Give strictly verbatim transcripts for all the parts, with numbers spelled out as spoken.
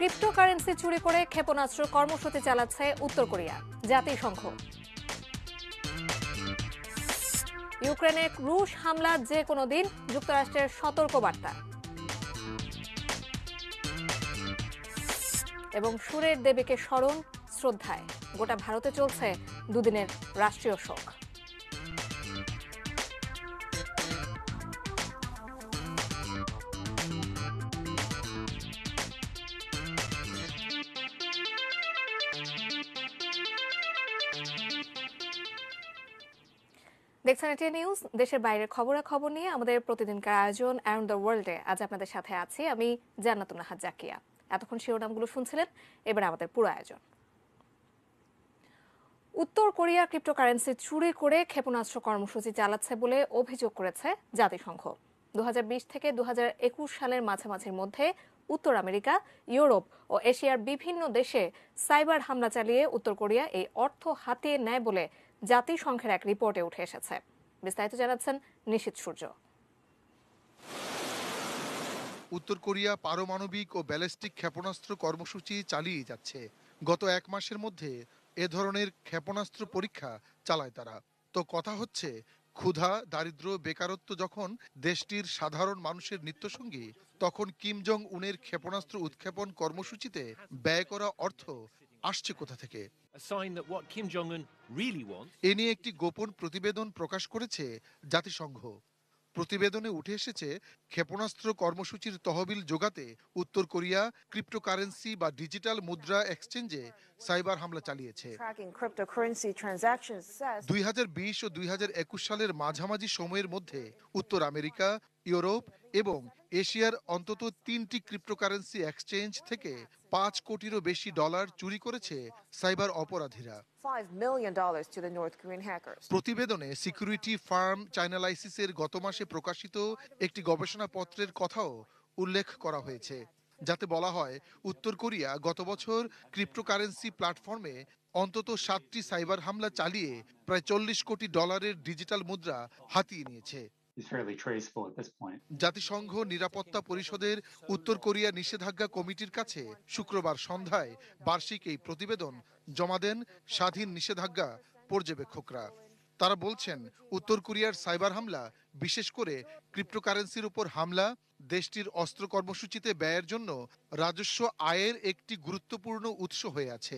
Cryptocurrency চুরি করে ক্ষেপণাস্ত্র কর্মসূচি চালাচ্ছে উত্তর কোরিয়া। জাতিসংঘ ইউক্রেনে রুশ হামলা যে কোনো দিন, যুক্তরাষ্ট্রের সতর্কবার্তা। এবং সুরের দেবীকে স্মরণ শ্রদ্ধায় গোটা ভারতে চলছে দুদিনের রাষ্ট্রীয় শোক। দেখছেন এটিএন নিউজ। দেশের বাইরের খবরাখবর নিয়ে আমাদের প্রতিদিনকার আয়োজন অ্যারাউন্ড দ্য ওয়ার্ল্ডে আজ আপনাদের সাথে আছি আমি জান্নাতুন নাহার জাকিয়া। এতক্ষণ শিরোনামগুলো শুনছিলেন, এবার আমাদের পুরো আয়োজন। উত্তর কোরিয়া ক্রিপ্টোকারেন্সি চুরি করে ক্ষেপণাস্ত্র কর্মসূচি চালাচ্ছে বলে অভিযোগ করেছে জাতিসংঘ। দু হাজার বিশ থেকে দু হাজার একুশ সালের মাঝামাঝির মধ্যে উত্তর আমেরিকা, ইউরোপ ও এশিয়ার বিভিন্ন দেশে সাইবার হামলা চালিয়ে উত্তর কোরিয়া এই অর্থ হাতিয়ে নেয় বলে জাতিসংঘের এক রিপোর্টে উঠে এসেছে। বিস্তারিত জানাচ্ছেন নিশীথ সূর্য। উত্তর কোরিয়া পারমাণবিক ও ব্যালিস্টিক ক্ষেপণাস্ত্র কর্মসূচি চালিয়ে যাচ্ছে। গত এক মাসের মধ্যে এ ধরনের ক্ষেপণাস্ত্র পরীক্ষা চালায় তারা। তো কথা হচ্ছে, ক্ষুধা, দারিদ্র্য, বেকারত্ব যখন দেশটির সাধারণ মানুষের নিত্যসঙ্গী, তখন কিম জং উনের ক্ষেপণাস্ত্র উৎক্ষেপণ কর্মসূচিতে ব্যয় করা অর্থ আসছে কোথা থেকে? এ নিয়ে একটি গোপন প্রতিবেদন প্রকাশ করেছে জাতিসংঘ। প্রতিবেদনে উঠে এসেছে, ক্ষেপণাস্ত্র কর্মসূচির তহবিল জোগাতে উত্তর কোরিয়া ক্রিপ্টোকারেন্সি বা ডিজিটাল মুদ্রা এক্সচেঞ্জে সাইবার হামলা চালিয়েছে। দুই হাজার বিশ ও দুই হাজার একুশ সালের মাঝামাঝি সময়ের মধ্যে উত্তর আমেরিকা, ইউরোপ এবং এশিয়ার অন্তত তিনটি ক্রিপ্টোকারেন্সি এক্সচেঞ্জ থেকে পাঁচ কোটিরও বেশি ডলার চুরি করেছে সাইবার অপরাধীরা। প্রতিবেদনে সিকিউরিটি ফার্ম চাইনালাইসিসের গত মাসে প্রকাশিত একটি গবেষণাপত্রের কথাও উল্লেখ করা হয়েছে, যাতে বলা হয় উত্তর কোরিয়া গত বছর ক্রিপ্টোকারেন্সি প্ল্যাটফর্মে অন্তত সাতটি সাইবার হামলা চালিয়ে প্রায় চল্লিশ কোটি ডলারের ডিজিটাল মুদ্রা হাতিয়ে নিয়েছে। জাতিসংঘ নিরাপত্তা পরিষদের উত্তর কোরিয়া নিষেধাজ্ঞা কমিটির কাছে শুক্রবার সন্ধ্যায় বার্ষিক এই প্রতিবেদন জমা দেন স্বাধীন নিষেধাজ্ঞা পর্যবেক্ষকরা। তারা বলছেন, উত্তর কোরিয়ার সাইবার হামলা, বিশেষ করে ক্রিপ্টোকারেন্সির উপর হামলা, দেশটির অস্ত্র কর্মসূচিতে ব্যয়ের জন্য রাজস্ব আয়ের একটি গুরুত্বপূর্ণ উৎস হয়ে আছে।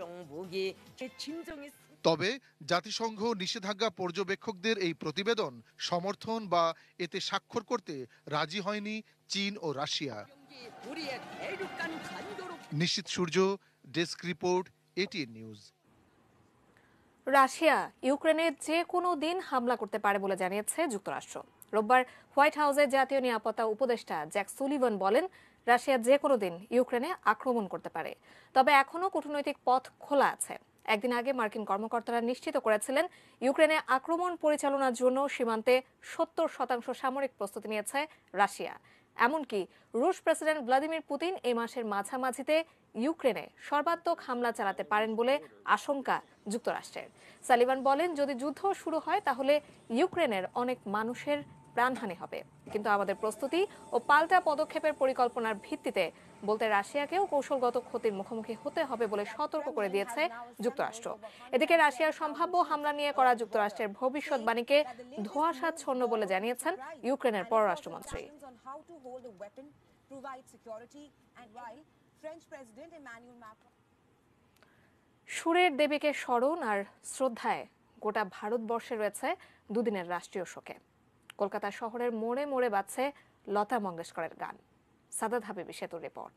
তবে জাতিসংঘ নিষেধাজ্ঞা পর্যবেক্ষকদের এই প্রতিবেদন সমর্থন বা এতে স্বাক্ষর করতে রাজি হয়নি চীন ও Russia. Nishith Surya, desk report, ATN News. Russia ইউক্রেনে যে কোনো দিন হামলা করতে পারে বলে জানিয়েছে যুক্তরাষ্ট্র। রোববার হোয়াইট হাউসের জাতীয় নিরাপত্তা উপদেষ্টা জ্যাক সুলিভান বলেন, রাশিয়া যে কোনো দিন ইউক্রেনে আক্রমণ করতে পারে, তবে এখনো কূটনৈতিক পথ খোলা আছে। একদিন আগে মার্কিন কর্মকর্তারা নিশ্চিত করেছিলেন, ইউক্রেনে আক্রমণ পরিচালনার জন্য সীমান্তে সত্তর শতাংশ সামরিক প্রস্তুতি নিয়েছে রাশিয়া। এমনকি রুশ প্রেসিডেন্ট ভ্লাদিমির পুতিন এই মাসের মাঝামাঝিতে ইউক্রেনে সর্বাত্মক হামলা চালাতে পারেন বলে আশঙ্কা যুক্তরাষ্ট্রের। সালিভান বলেন, যদি যুদ্ধ শুরু হয় তাহলে ইউক্রেনের অনেক মানুষের প্রাণহানি হবে, কিন্তু আমাদের প্রস্তুতি ও পাল্টা পদক্ষেপের পরিকল্পনার ভিত্তিতে বলতে রাশিয়াকেও কৌশলগত ক্ষতির মুখোমুখি হতে হবে বলে সতর্ক করে দিয়েছে যুক্তরাষ্ট্র। এদিকে রাশিয়ার সম্ভাব্য হামলা নিয়ে করা যুক্তরাষ্ট্রের ভবিষ্যৎবাণীকে ধোঁয়াশাচ্ছন্ন বলে জানিয়েছেন ইউক্রেনের পররাষ্ট্রমন্ত্রী। সুরের দেবীকে স্মরণ আর শ্রদ্ধায় গোটা ভারতবর্ষে রয়েছে দুদিনের রাষ্ট্রীয় শোকে। কলকাতা শহরের মোড়ে মোড়ে বাজছে লতা মঙ্গেশকরের গান। সাদাত হাবিবি সেতুর রিপোর্ট।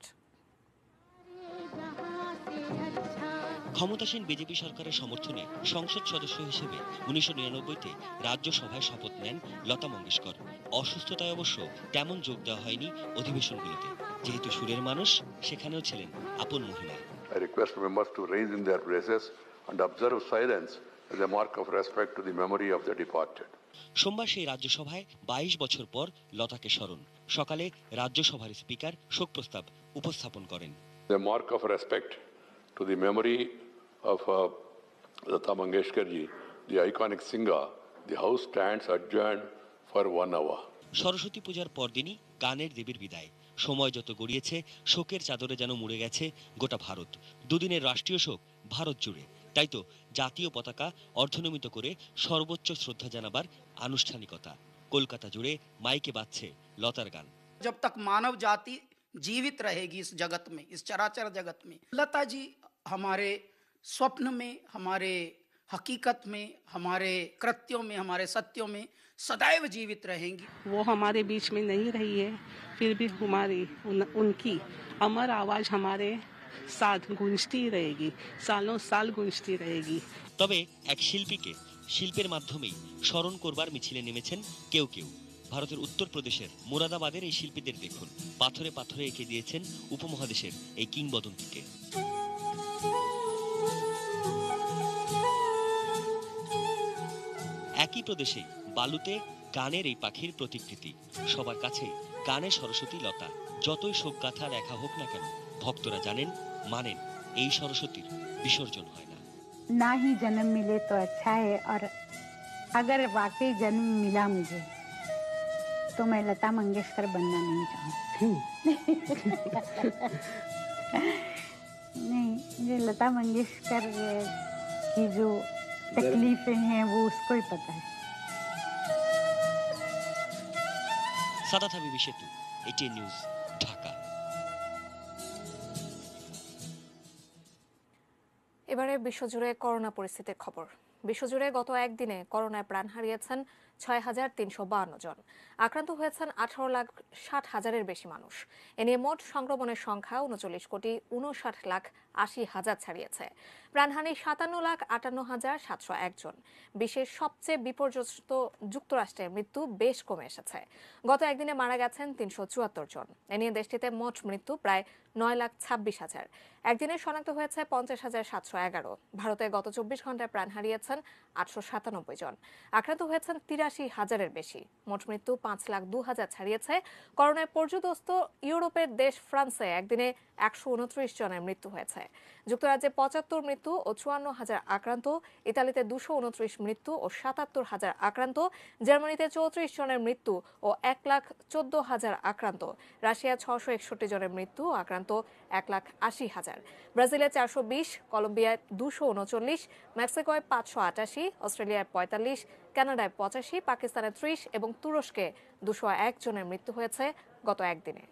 ক্ষমতাসীন বিজেপি সরকারের সমর্থনে সংসদ সদস্য হিসেবে উনিশশো নিরানব্বইতে রাজ্যসভায় শপথ নেন লতা মঙ্গেশকর। অসুস্থতায় অবশ্য তেমন যোগ দেওয়া হয়নি অধিবেশনগুলোতে, যেহেতু সুরের মানুষ সেখানেও ছিলেন আপন মহিমা। I request members to raise in their places and observe silence as a mark of respect to the memory of the departed. সোমবার সেই রাজ্যসভায় বাইশ বছর পর লতাকে স্মরণ। সকালে রাজ্যসভার স্পিকার শোক প্রস্তাব উপস্থাপন করেন। The mark of respect to the memory of uh, Lata Mangeshkar ji, the iconic singer, the house stands adjourned for one hour. Saraswati পূজার পরদিনই গানের দেবীর বিদায়। সময় যত গড়িয়েছে শোকের চাদরে যেন মুড়ে গেছে গোটা ভারত। দুদিনের রাষ্ট্রীয় শোক ভারত জুড়ে। তাই তো জাতীয় পতাকা অর্ধনমিত করে সর্বোচ্চ শ্রদ্ধা জানাবার আনুষ্ঠানিকতা। কলকাতা জুড়ে মাইকে বাজছে লতার গান। जब तक मानव जाति जीवित रहेगी इस जगत में, इस चराचर जगत में, लता जी हमारे स्वप्न में, हमारे हकीकत में, हमारे कृत्यों में, हमारे सत्यों में सदैव जीवित रहेंगी। वो हमारे बीच में नहीं रही है, फिर भी हमारी उन, उनकी अमर आवाज हमारे साथ गूंजती रहेगी, सालों साल गूंजती रहेगी। তবে এক শিল্পীকে শিল্পের মাধ্যমেই স্মরণ করবার মিছিলে নেমেছেন কেউ কেউ। ভারতের উত্তরপ্রদেশের মুরাদাবাদের এই শিল্পীদের দেখুন, পাথরে পাথরে এঁকে দিয়েছেন উপমহাদেশের এই কিংবদন্তিকে। একই প্রদেশে বালুতে গানের এই পাখির প্রতিকৃতি। সবার কাছে গানের সরস্বতী লতা। যতই শোকগাথা লেখা হোক না কেন, ভক্তরা জানেন, মানেন, এই সরস্বতীর বিসর্জন হয় না। ना ही जन्म मिले तो अच्छा है, और अगर वाकई जन्म मिला मुझे तो मैं लता मंगेशकर बनना नहीं चाहूँगी। नहीं, मुझे लता मंगेशकर की जो तकलीफें हैं वो उसको ही पता है। সাদাত হাবিবি সেতু, এটিএন নিউজ, ঢাকা। এবারে বিশ্বজুড়ে করোনা পরিস্থিতির খবর। বিশ্বজুড়ে গত একদিনে করোনায় প্রাণ হারিয়েছেন ছয় হাজার তিনশো বান্ন জন। আক্রান্ত হয়েছেন আঠারো লাখ ষাট হাজারের বেশি মানুষ। এ নিয়ে মোট সংক্রমণের সংখ্যা উনচল্লিশ কোটি উনষাট লাখ আশি হাজার ছাড়িয়েছে। প্রাণহানি সাতান্ন লাখ আটান্ন হাজার সাতশো একজন। বিশ্বের সবচেয়ে বিপর্যস্ত যুক্তরাষ্ট্রের মৃত্যু বেশ কমে এসেছে। গত একদিনে মারা গেছেন তিনশো চুয়াত্তর জন। এ নিয়ে দেশটিতে মোট মৃত্যু প্রায় নয় লাখ ছাব্বিশ হাজার। একদিনে শনাক্ত হয়েছে পঞ্চাশ হাজার সাতশো এগারো। ভারতে গত চব্বিশ ঘন্টায় প্রাণ হারিয়েছেন আটশো সাতানব্বই জন। আক্রান্ত হয়েছেন তিরাশি হাজারের বেশি। মোট মৃত্যু পাঁচ লাখ দু হাজার ছাড়িয়েছে। করোনায় পর্যুদস্ত ইউরোপের দেশ ফ্রান্সে একদিনে একশো উনত্রিশ জনের মৃত্যু হয়েছে। যুক্তরাজ্যে পঁচাত্তর মৃত্যু ও চুয়ান্ন হাজার আক্রান্ত। ইতালিতে দুশো উনত্রিশ মৃত্যু ও সাতাত্তর হাজার আক্রান্ত। জার্মানিতে চৌত্রিশ জনের মৃত্যু ও এক লাখ চোদ্দ হাজার আক্রান্ত। রাশিয়া ছশো একষট্টি জনের মৃত্যু ও আক্রান্ত এক লাখ আশি হাজার। ব্রাজিলে চারশো বিশ, কলম্বিয়ায় দুশো উনচল্লিশ, মেক্সিকোয় পাঁচশো আটাশি, অস্ট্রেলিয়ায় পঁয়তাল্লিশ, কানাডায় পঁচাশি, পাকিস্তানে ত্রিশ এবং তুরস্কে দুশো এক জনের মৃত্যু হয়েছে গত একদিনে।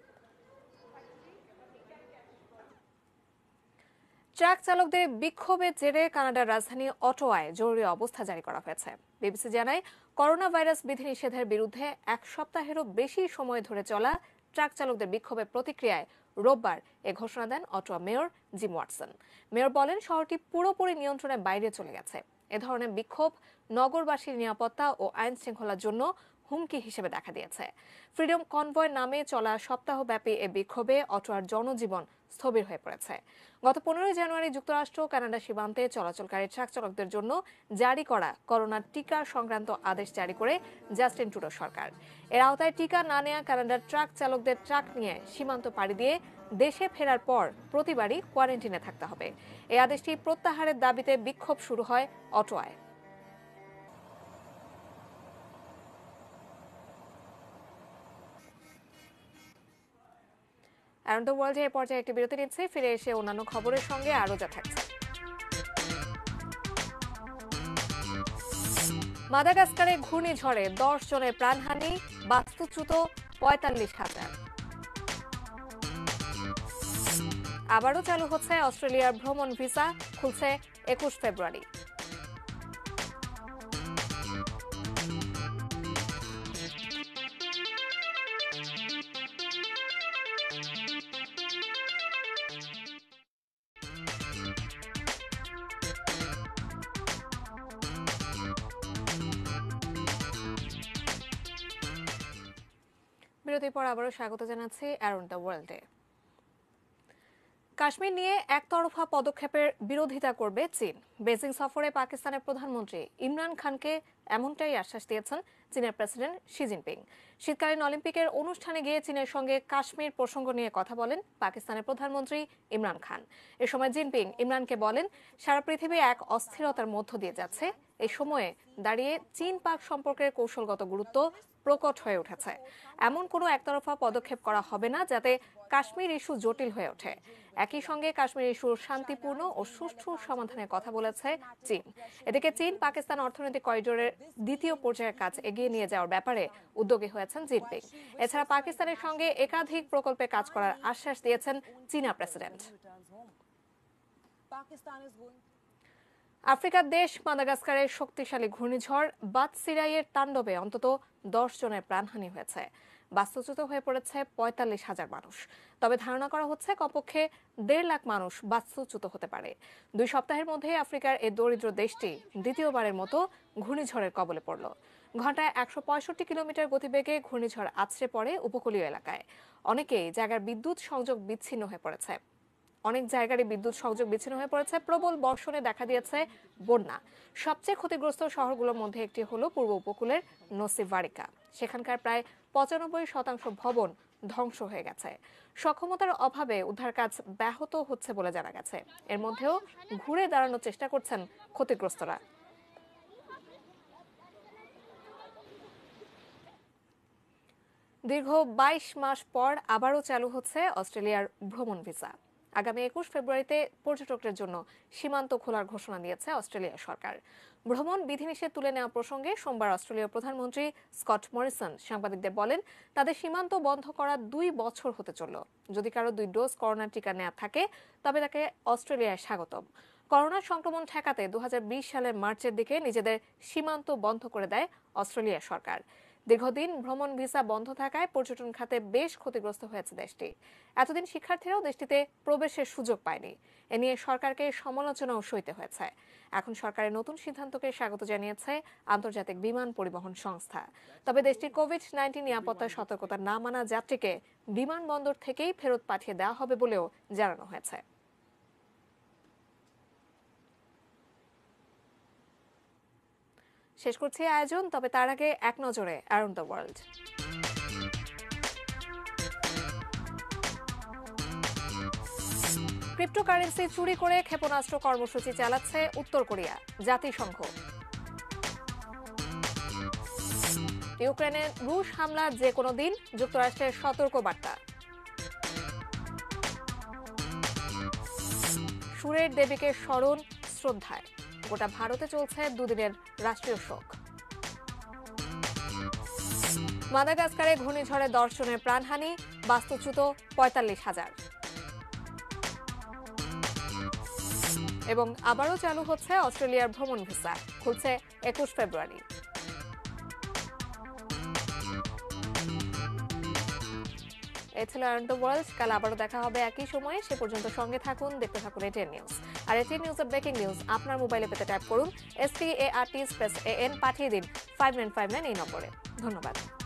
ট্রাক চালকদের বিক্ষোভের জেরে কানাডার রাজধানী অটোয়ায় জরুরি অবস্থা জারি করা হয়েছে। বিবিসি জানায়, করোনা ভাইরাস বিধিনিষেধের বিরুদ্ধে এক সপ্তাহেরও বেশি সময় ধরে চলা ট্রাক চালকদের বিক্ষোভের প্রতিক্রিয়ায় রোববার এ ঘোষণা দেন Ottawa mayor Jim Watson. Mayor বলেন, শহরটি পুরোপুরি নিয়ন্ত্রণের বাইরে চলে গেছে। এ ধরনের বিক্ষোভ নগরবাসীর নিরাপত্তা ও আইন শৃঙ্খলার জন্য হুমকি হিসেবে দেখা দিয়েছে। ফ্রিডম কনভয় নামে চলা সপ্তাহব্যাপী এ বিক্ষোভে অটোয়ার জনজীবন স্থবির হয়ে পড়েছে। গত পনেরোই জানুয়ারি যুক্তরাষ্ট্র কানাডা সীমান্তে চলাচলকারী ট্রাক চালকদের জন্য জারি করা করোনার টিকা সংক্রান্ত আদেশ জারি করে জাস্টিন ট্রুডো সরকার। এর আওতায় টিকা না নেওয়া কানাডার ট্রাক চালকদের ট্রাক নিয়ে সীমান্ত পাড়ি দিয়ে দেশে ফেরার পর প্রতিবারই কোয়ারেন্টিনে থাকতে হবে। এই আদেশটি প্রত্যাহারের দাবিতে বিক্ষোভ শুরু হয় অটোয়ায়। অ্যারাউন্ড দ্য ওয়ার্ল্ডে এ পর্যায়ে একটি বিরতি নিচ্ছে। ফিরে এসে অন্যান্য খবরের সঙ্গে আরো যা থাকছে। মাদাগাস্কারে ঘূর্ণিঝড়ে দশ জনের প্রাণহানি, বাস্তুচ্যুত পঁয়তাল্লিশ হাজার। আবারও চালু হচ্ছে অস্ট্রেলিয়ার ভ্রমণ ভিসা, খুলছে একুশ ফেব্রুয়ারি। বিরতির পর আবারও স্বাগত জানাচ্ছি অ্যারাউন্ড দ্য ওয়ার্ল্ডে। কাশ্মীর নিয়ে একতরফা পদক্ষেপের বিরোধিতা করবে চীন। বেজিং সফরে পাকিস্তানের প্রধানমন্ত্রী ইমরান খানকে এমনটাই আশ্বাস দিয়েছেন চীনের প্রেসিডেন্ট শি জিনপিং। শীতকালীন অলিম্পিকের অনুষ্ঠানে গিয়ে চীনের সঙ্গে কাশ্মীর প্রসঙ্গ নিয়ে কথা বলেন পাকিস্তানের প্রধানমন্ত্রী ইমরান খান। এ সময় জিনপিং ইমরানকে বলেন, সারা পৃথিবী এক অস্থিরতার মধ্য দিয়ে যাচ্ছে। এই সময়ে দাঁড়িয়ে চীন পাক সম্পর্কের কৌশলগত গুরুত্ব প্রকট হয়ে উঠেছে। এমন কোনো একতরফা পদক্ষেপ করা হবে না যাতে কাশ্মীর ইস্যু জটিল হয়ে ওঠে। একই সঙ্গে কাশ্মীর ইস্যুর শান্তিপূর্ণ ও সুষ্ঠু সমাধানের কথা বলেছে চীন। এদিকে চীন পাকিস্তান অর্থনৈতিক করিডোরের দ্বিতীয় পর্যায়ের কাজ এগিয়ে নিয়ে যাওয়ার ব্যাপারে উদ্যোগী হয়েছেন জিনপিং। এছাড়া পাকিস্তানের সঙ্গে একাধিক প্রকল্পে কাজ করার আশ্বাস দিয়েছেন চীনা প্রেসিডেন্ট। আফ্রিকার দেশ মাদাগাস্কারের শক্তিশালী ঘূর্ণিঝড় বাতসিরাইয়ের তাণ্ডবে অন্তত দশ জনের প্রাণহানি হয়েছে। বাস্তুচ্যুত হয়ে পড়েছে পঁয়তাল্লিশ হাজার মানুষ। তবে ধারণা করা হচ্ছে কমপক্ষে দেড় লাখ মানুষ বাস্তুচ্যুত হতে পারে। দুই সপ্তাহের মধ্যে আফ্রিকার এই দরিদ্র দেশটি দ্বিতীয়বারের মতো ঘূর্ণিঝড়ের কবলে পড়ল। ঘন্টায় একশো পঁয়ষট্টি কিলোমিটার গতিবেগে ঘূর্ণিঝড় আছড়ে পড়ে উপকূলীয় এলাকায়। অনেকেই জায়গার বিদ্যুৎ সংযোগ বিচ্ছিন্ন হয়ে পড়েছে। অনেক জায়গায় বিদ্যুৎ সংযোগ বিচ্ছিন্ন হয়ে পড়েছে। প্রবল বর্ষণে দেখা দিয়েছে বন্যা। সবচেয়ে ক্ষতিগ্রস্ত শহরগুলোর মধ্যে একটি হলো পূর্ব উপকূলের নসিভারিকা। সেখানকার প্রায় পঁচানব্বই শতাংশ ভবন ধ্বংস হয়ে গেছে। সক্ষমতার অভাবে উদ্ধার কাজ ব্যাহত হচ্ছে বলে জানা গেছে। এর মধ্যেও ঘুরে দাঁড়ানোর চেষ্টা করছেন ক্ষতিগ্রস্তরা। দীর্ঘ বাইশ মাস পর আবারও চালু হচ্ছে অস্ট্রেলিয়ার ভ্রমণ ভিসা। আগামী একুশ ফেব্রুয়ারিতে পর্যটকদের জন্য সীমান্ত খোলার ঘোষণা দিয়েছে অস্ট্রেলিয়া সরকার। ভ্রমণ বিধিনিষেধ তুলে নেওয়া প্রসঙ্গে সোমবার অস্ট্রেলিয়ার প্রধানমন্ত্রী স্কট মরিসন সাংবাদিকদের বলেন, তাদের সীমান্ত বন্ধ করা দুই বছর হতে চলল। যদি কারো দুই ডোজ করোনা টিকা নেওয়া থাকে তবে তাকে অস্ট্রেলিয়ায় স্বাগতম। করোনা সংক্রমণ ঠেকাতে দু হাজার বিশ সালের মার্চের দিকে নিজেদের সীমান্ত বন্ধ করে দেয় অস্ট্রেলিয়া সরকার। দীর্ঘদিন ভ্রমণ ভিসা বন্ধ থাকায় পর্যটন খাতে বেশ ক্ষতিগ্রস্ত হয়েছে দেশটি। এতদিন শিক্ষার্থীরাও দেশটিতে প্রবেশের সুযোগ পায়নি। এ নিয়ে সরকারকে সমালোচনাও সইতে হয়েছে। এখন সরকারের নতুন সিদ্ধান্তকে স্বাগত জানিয়েছে আন্তর্জাতিক বিমান পরিবহন সংস্থা। তবে দেশটির কোভিড নাইন্টিন নিরাপত্তার সতর্কতা না মানা যাত্রীকে বিমানবন্দর থেকেই ফেরত পাঠিয়ে দেওয়া হবে বলেও জানানো হয়েছে। শেষ করছি আয়োজন, তবে তার আগে এক নজরে অ্যারাউন্ড দ্য ওয়ার্ল্ড। ক্রিপ্টোকারেন্সি চুরি করে ক্ষেপণাস্ত্র কর্মসূচি চালাচ্ছে উত্তর কোরিয়া, জাতিসংঘ। ইউক্রেনে রুশ হামলা যে কোনো দিন, যুক্তরাষ্ট্রের সতর্ক বার্তা। সুরের দেবীকে স্মরণ শ্রদ্ধায় গোটা ভারতে চলছে দুদিনের রাষ্ট্রীয় শোক। মাদাগাস্কারে ঘূর্ণিঝড়ে দশ জনের প্রাণহানি, বাস্তুচ্যুত পঁয়তাল্লিশ হাজার। এবং আবারও চালু হচ্ছে অস্ট্রেলিয়ার ভ্রমণ ভিসা, খুলছে একুশ ফেব্রুয়ারি। এই ছিল অ্যারাউন্ড দ্য ওয়ার্ল্ড। কাল আবারও দেখা হবে একই সময়ে। সে পর্যন্ত সঙ্গে থাকুন, দেখতে থাকুন এটিএন নিউজ। আর এটিএন নিউজের ব্রেকিং নিউজ আপনার মোবাইলে পেতে ট্যাপ করুন S T A R T space A N, পাঠিয়ে দিন ফাইভ নাইন ফাইভ নাইন এই নম্বরে। ধন্যবাদ।